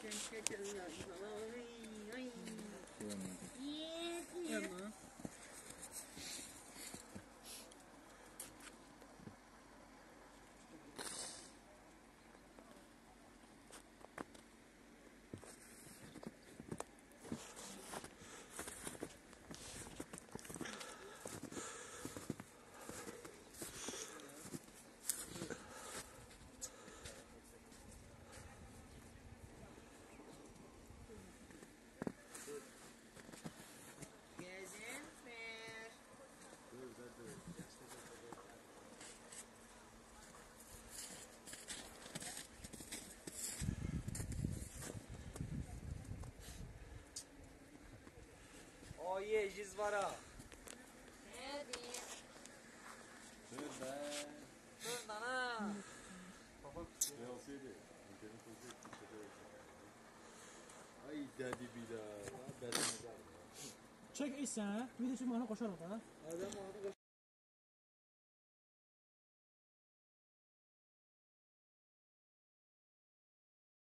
Tamam. Oye, jizvara. Dur nana. Ay dedi bir daha. Çek sen. Bir de şu bana koşar o da. Adam onu